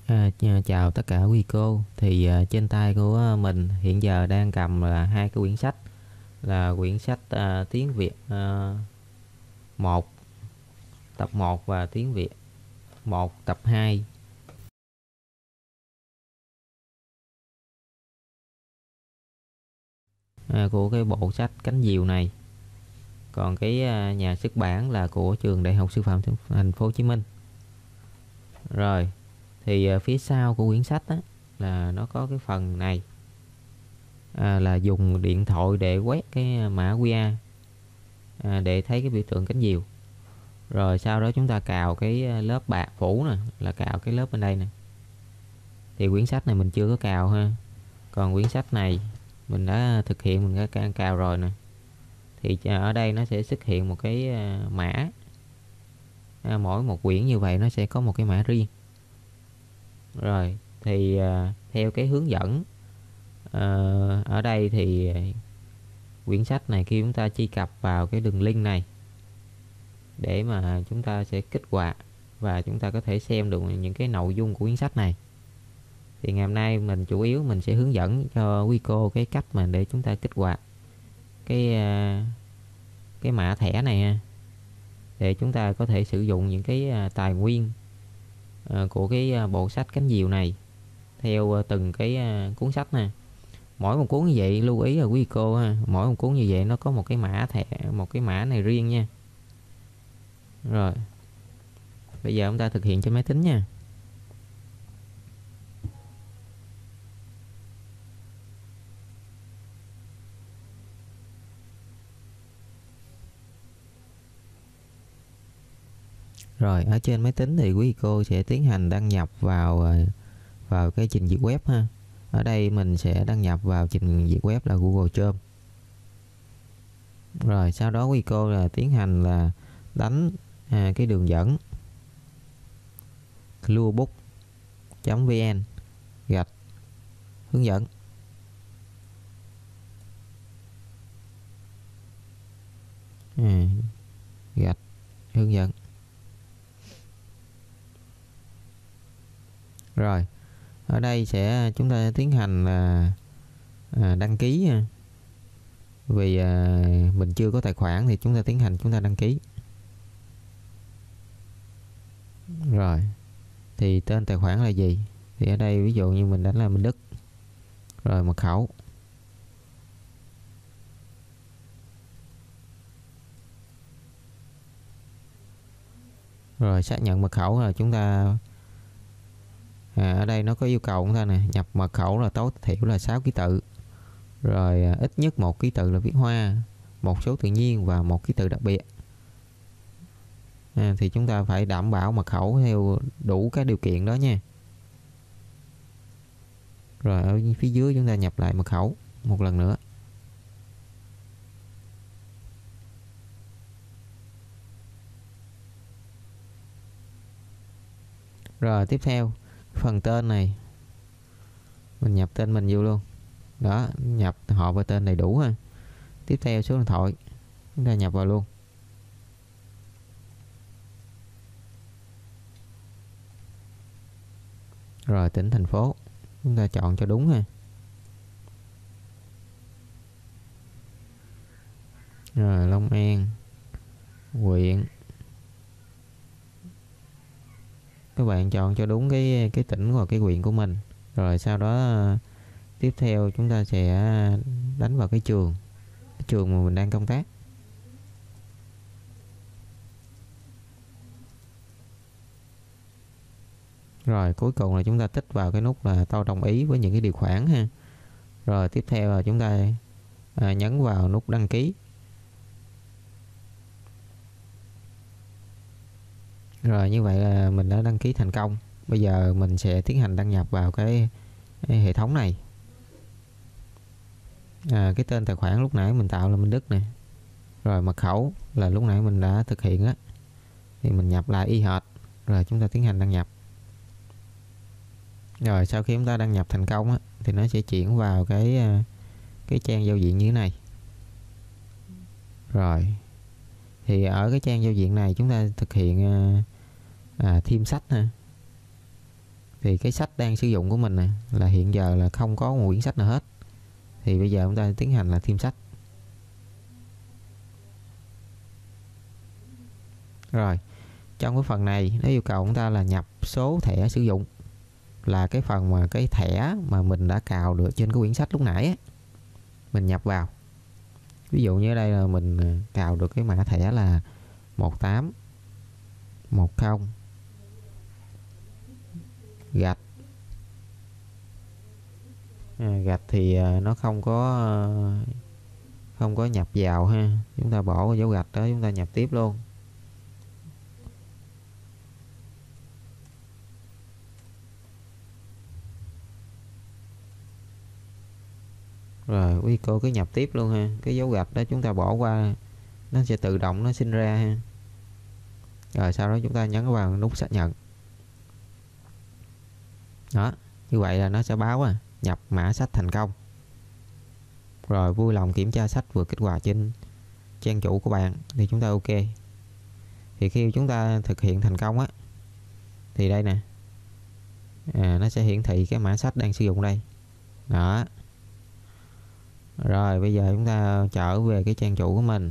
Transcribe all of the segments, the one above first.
Chào tất cả quý cô. Thì trên tay của mình hiện giờ đang cầm là hai cái quyển sách, là quyển sách tiếng Việt 1 tập 1 và tiếng Việt 1 tập 2 của cái bộ sách Cánh Diều này. Còn cái nhà xuất bản là của trường Đại học Sư phạm Thành phố Hồ Chí Minh. Rồi, thì phía sau của quyển sách á, là nó có cái phần này, là dùng điện thoại để quét cái mã QR để thấy cái biểu tượng cánh diều. Rồi sau đó chúng ta cào cái lớp bạc phủ nè, là cào cái lớp bên đây nè. Thì quyển sách này mình chưa có cào ha. Còn quyển sách này mình đã thực hiện, mình đã cào rồi nè. Thì ở đây nó sẽ xuất hiện một cái mã. Mỗi một quyển như vậy nó sẽ có một cái mã riêng. Rồi thì theo cái hướng dẫn ở đây thì quyển sách này khi chúng ta truy cập vào cái đường link này để mà chúng ta sẽ kích hoạt và chúng ta có thể xem được những cái nội dung của quyển sách này. Thì ngày hôm nay mình chủ yếu mình sẽ hướng dẫn cho quý cô cái cách mà để chúng ta kích hoạt cái mã thẻ này ha, để chúng ta có thể sử dụng những cái tài nguyên của cái bộ sách Cánh Diều này theo từng cái cuốn sách nè. Mỗi một cuốn như vậy lưu ý là quý cô ha, mỗi một cuốn như vậy nó có một cái mã thẻ, một cái mã này riêng nha. Rồi bây giờ chúng ta thực hiện trên máy tính nha. Rồi ở trên máy tính thì quý cô sẽ tiến hành đăng nhập vào cái trình duyệt web ha. Ở đây mình sẽ đăng nhập vào trình duyệt web là Google Chrome. Rồi sau đó quý cô là tiến hành là đánh cái đường dẫn clearbook.vn gạch hướng dẫn. Gạch hướng dẫn. Rồi ở đây chúng ta tiến hành là đăng ký nha. Vì mình chưa có tài khoản thì chúng ta tiến hành chúng ta đăng ký. Rồi thì tên tài khoản là gì? Thì ở đây ví dụ như mình đánh là Minh Đức. Rồi mật khẩu. Rồi xác nhận mật khẩu là chúng ta ở đây nó có yêu cầu chúng ta nè, nhập mật khẩu là tối thiểu là 6 ký tự. Rồi ít nhất 1 ký tự là viết hoa, một số tự nhiên và 1 ký tự đặc biệt. Thì chúng ta phải đảm bảo mật khẩu theo đủ các điều kiện đó nha. Rồi ở phía dưới chúng ta nhập lại mật khẩu một lần nữa. Rồi tiếp theo phần tên này mình nhập tên mình vô luôn. Đó, nhập họ và tên đầy đủ ha. Tiếp theo số điện thoại chúng ta nhập vào luôn. Rồi tỉnh thành phố chúng ta chọn cho đúng ha. Rồi Long An, huyện, các bạn chọn cho đúng cái tỉnh hoặc cái huyện của mình. Rồi sau đó tiếp theo chúng ta sẽ đánh vào cái trường mà mình đang công tác. Rồi cuối cùng là chúng ta tích vào cái nút là tôi đồng ý với những cái điều khoản ha. Rồi tiếp theo là chúng ta nhấn vào nút đăng ký. Rồi như vậy là mình đã đăng ký thành công. Bây giờ mình sẽ tiến hành đăng nhập vào cái hệ thống này. Cái tên tài khoản lúc nãy mình tạo là Minh Đức nè. Rồi mật khẩu là lúc nãy mình đã thực hiện á, thì mình nhập lại y hệt. Rồi chúng ta tiến hành đăng nhập. Rồi sau khi chúng ta đăng nhập thành công á, thì nó sẽ chuyển vào cái trang giao diện như thế này. Rồi thì ở cái trang giao diện này chúng ta thực hiện thêm sách ha. Thì cái sách đang sử dụng của mình nè là hiện giờ là không có một quyển sách nào hết. Thì bây giờ chúng ta tiến hành là thêm sách. Rồi, trong cái phần này nó yêu cầu chúng ta là nhập số thẻ sử dụng, là cái phần mà cái thẻ mà mình đã cào được trên cái quyển sách lúc nãy á, mình nhập vào. Ví dụ như ở đây là mình cào được cái mã thẻ là 1810 gạch. Gạch thì nó không có nhập vào ha, chúng ta bỏ dấu gạch đó, chúng ta nhập tiếp luôn. Rồi quý cô cứ nhập tiếp luôn ha, cái dấu gạch đó chúng ta bỏ qua, nó sẽ tự động nó sinh ra ha. Rồi sau đó chúng ta nhấn vào nút xác nhận. Đó, như vậy là nó sẽ báo nhập mã sách thành công. Rồi vui lòng kiểm tra sách vừa kích hoạt trên trang chủ của bạn thì chúng ta ok. Thì khi chúng ta thực hiện thành công á, thì đây nè, nó sẽ hiển thị cái mã sách đang sử dụng đây. Đó. Rồi bây giờ chúng ta trở về cái trang chủ của mình.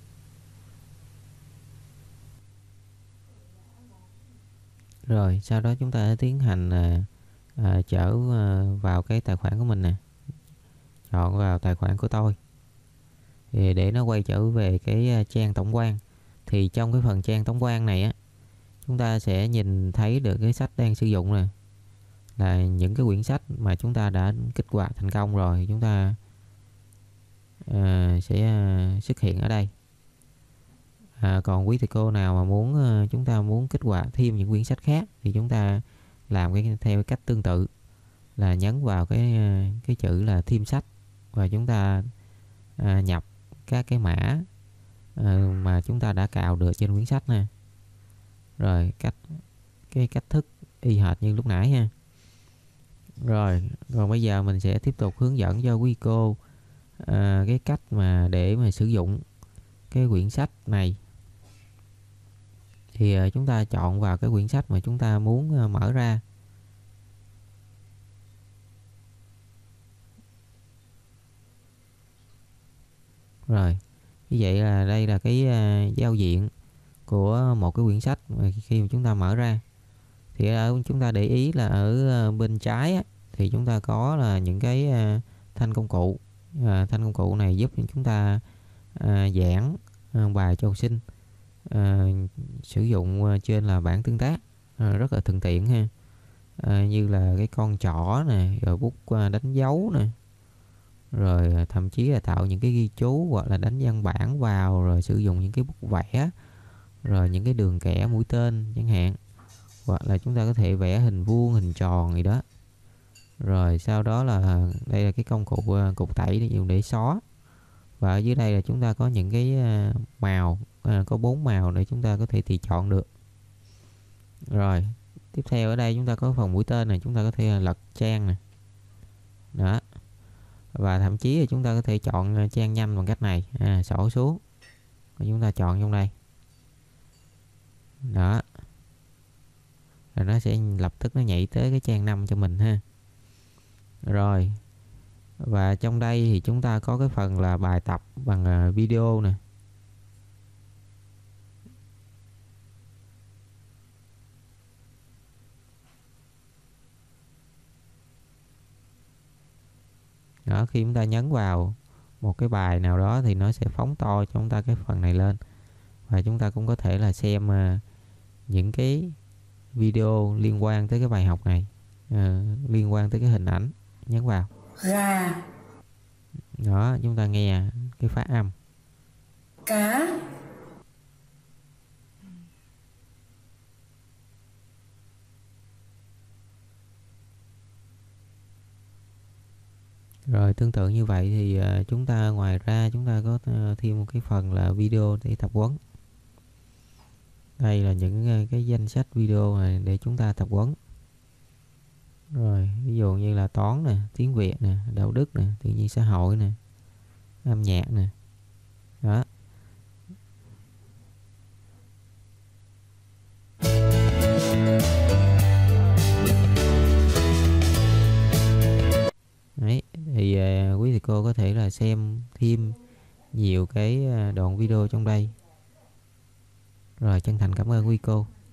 Rồi sau đó chúng ta tiến hành trở vào cái tài khoản của mình nè, chọn vào tài khoản của tôi thì để nó quay trở về cái trang tổng quan. Thì trong cái phần trang tổng quan này á, chúng ta sẽ nhìn thấy được cái sách đang sử dụng nè, là những cái quyển sách mà chúng ta đã kích hoạt thành công rồi, chúng ta sẽ xuất hiện ở đây. Còn quý thầy cô nào mà chúng ta muốn kích hoạt thêm những quyển sách khác thì chúng ta làm theo cách tương tự, là nhấn vào cái chữ là thêm sách và chúng ta nhập các cái mã mà chúng ta đã cào được trên quyển sách nè. Rồi cách thức y hệt như lúc nãy ha. Rồi bây giờ mình sẽ tiếp tục hướng dẫn cho quý cô cái cách mà để mà sử dụng cái quyển sách này. Thì chúng ta chọn vào cái quyển sách mà chúng ta muốn mở ra. Rồi như vậy là đây là cái giao diện của một cái quyển sách mà khi mà chúng ta mở ra. Thì chúng ta để ý là ở bên trái á, thì chúng ta có là những cái thanh công cụ. Thanh công cụ này giúp chúng ta giảng bài cho học sinh, sử dụng trên là bảng tương tác, rất là thuận tiện ha. Như là cái con trỏ nè, rồi bút đánh dấu nè, rồi thậm chí là tạo những cái ghi chú hoặc là đánh văn bản vào, rồi sử dụng những cái bút vẽ, rồi những cái đường kẻ mũi tên chẳng hạn, hoặc là chúng ta có thể vẽ hình vuông, hình tròn gì đó. Rồi sau đó là đây là cái công cụ cục tẩy để dùng để xóa. Và ở dưới đây là chúng ta có những cái màu, có 4 màu để chúng ta có thể tùy chọn được. Rồi tiếp theo ở đây chúng ta có phần mũi tên này, chúng ta có thể lật trang này. Đó. Và thậm chí là chúng ta có thể chọn trang nhanh bằng cách này, xổ xuống và chúng ta chọn trong đây. Đó. Rồi nó sẽ lập tức nó nhảy tới cái trang 5 cho mình ha. Rồi. Và trong đây thì chúng ta có cái phần là bài tập bằng video nè. Đó, khi chúng ta nhấn vào một cái bài nào đó thì nó sẽ phóng to cho chúng ta cái phần này lên. Và chúng ta cũng có thể là xem những cái video liên quan tới cái bài học này, liên quan tới cái hình ảnh, nhấn vào. Gà. Đó, chúng ta nghe cái phát âm. Cá. Rồi tương tự như vậy thì chúng ta ngoài ra chúng ta có thêm một cái phần là video để tập huấn. Đây là những cái danh sách video này để chúng ta tập huấn. Rồi ví dụ như là toán nè, tiếng Việt nè, đạo đức nè, tự nhiên xã hội nè, âm nhạc nè. Đó. cô có thể là xem thêm nhiều cái đoạn video trong đây. Rồi chân thành cảm ơn quý cô.